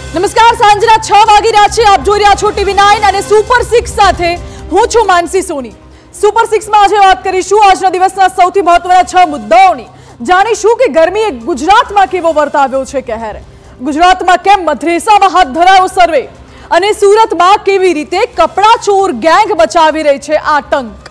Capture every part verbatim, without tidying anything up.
નમસ્કાર, સાંજના છ વાગી રહ્યા છે. આપ જોઈ રહ્યા છો ટીવી નાઇન અને સુપર સિક્સ સાથે હું છું માનસી સોની. સુપર સિક્સમાં આજે વાત કરીશું આજના દિવસના સૌથી મહત્વના છ મુદ્દાઓની. જાણીશું કે ગરમીએ ગુજરાતમાં કેવો વર્તાવ્યો છે કહેર, ગુજરાતમાં કેમ મધરેસામાં હાથ ધરાયો સર્વે, અને સુરતમાં કેવી રીતે કપડા ચોર ગેંગ બચાવી રહી છે આતંક.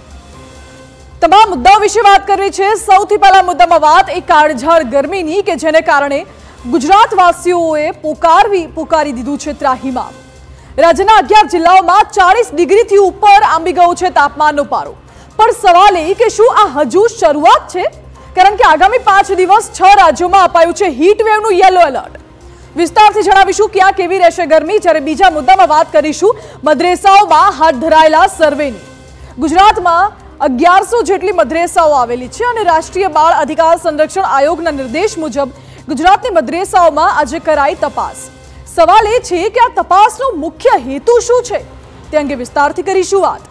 તમામ મુદ્દાઓ વિશે વાત કરવી છે. સૌથી પહેલા મુદ્દામાં વાત એ કાળઝાળ ગરમીની કે જેને કારણે ગુજરાતવાસીઓએ પોકારવી પોકારી દીધું છે ત્રાહીમામ. રાજ્યના અગિયાર જિલ્લાઓમાં ચાલીસ ડિગ્રીથી ઉપર આંબી ગયો છે તાપમાનનો પારો. પણ સવાલ એ કે શું આ હજુ શરૂઆત છે? કારણ કે આગામી પાંચ દિવસ છ રાજ્યોમાં અપાયું છે હીટ વેવનું યલો એલર્ટ. વિસ્તારથી જણાવીશું ક્યાં કેવી રહેશે ગરમી. જ્યારે બીજા મુદ્દામાં વાત કરીશું મદ્રેસાઓમાં હાથ ધરાયેલા સર્વેની. ગુજરાતમાં અગિયારસો જેટલી મદ્રેસાઓ આવેલી છે અને રાષ્ટ્રીય બાળ અધિકાર સંરક્ષણ આયોગના નિર્દેશ મુજબ ગુજરાતની મદ્રેસાઓમાં આજે કરાઈ તપાસ. સવાલ એ છે કે આ તપાસનો મુખ્ય હેતુ શું છે તે અંગે વિસ્તારથી કરીશું વાત.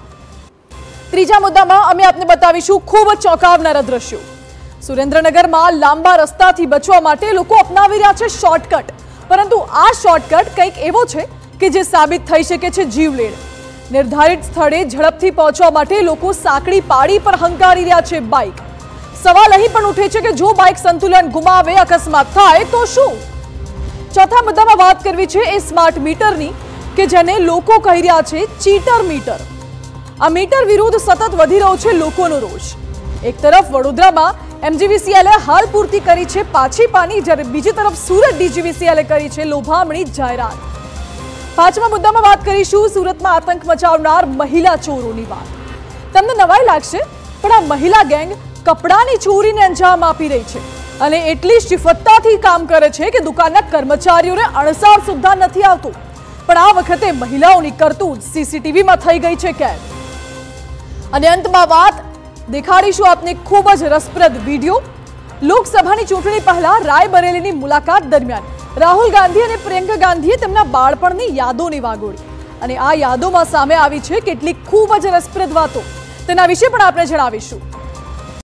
ત્રીજા મુદ્દામાં અમે આપને બતાવીશું ખૂબ જ ચોંકાવનારા દ્રશ્યો. સુરેન્દ્રનગરમાં લાંબા રસ્તાથી બચવા માટે લોકો અપનાવી રહ્યા છે શોર્ટકટ, પરંતુ આ શોર્ટકટ કંઈક એવો છે કે જે સાબિત થઈ શકે છે જીવલેણ. નિર્ધારિત સ્થળે ઝડપથી પહોંચવા માટે લોકો સાંકડી પાડી પર હંકારી રહ્યા છે બાઇક. સવાલ અહીં પણ ઉઠે છે કે જો બાઇક સંતુલન ગુમાવે, અકસ્માત થાય તો શું? ચોથા મુદ્દામાં વાત કરવી છે એ સ્માર્ટ મીટરની કે જેને લોકો કહી રહ્યા છે ચીટર મીટર. આ મીટર વિરુદ્ધ સતત વધી રહ્યો છે લોકોનો રોષ. એક તરફ વડોદરામાં એમજીવીસીએલે હાલ પૂરતી કરી છે પાછી પાની, જ્યારે બીજી તરફ સુરત ડીજીવીસીએલે કરી છે લોભામણી જાહેરાત. પાંચમા મુદ્દામાં વાત કરીશું સુરતમાં આતંક મચાવનાર મહિલા ચોરોની વાત. તમને નવાઈ લાગશે, પણ આ મહિલા ગેંગ કપડાની ચોરીને અંજામ આપી રહી છે અને એટલી શિફ્તતાથી કામ કરે છે કે દુકાનના કર્મચારીઓને અણસાર સુદ્ધા નથી આવતું. પણ આ વખતે મહિલાઓની કરતૂત સીસીટીવીમાં થઈ ગઈ છે કેદ. અને અંતમાં વાત દેખાડીશું આપને ખૂબ જ રસપ્રદ વિડીયો. લોકસભાની ચૂંટણી પહેલા રાયબરેલીની મુલાકાત દરમિયાન રાહુલ ગાંધી અને પ્રિયંકા ગાંધીએ તેમના બાળપણની યાદોની વાગોળી, અને આ યાદોમાં સામે આવી છે કેટલીક ખૂબ જ રસપ્રદ વાતો. તેના વિશે પણ આપણે જણાવીશું.